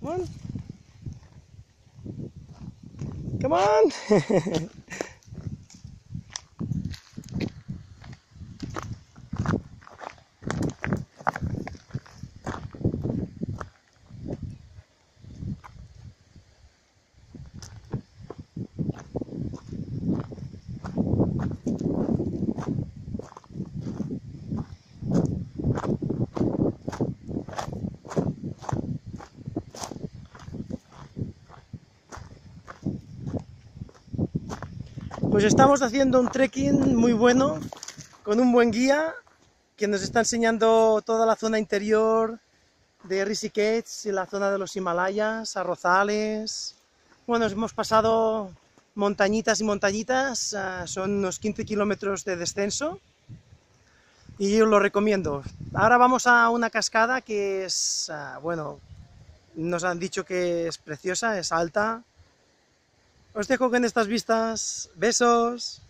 Come on. Come on. Pues estamos haciendo un trekking muy bueno, con un buen guía, que nos está enseñando toda la zona interior de Rishikesh y la zona de los Himalayas, arrozales. Bueno, hemos pasado montañitas y montañitas, son unos 15 kilómetros de descenso, y os lo recomiendo. Ahora vamos a una cascada que es, bueno, nos han dicho que es preciosa, es alta. Os dejo con estas vistas. Besos.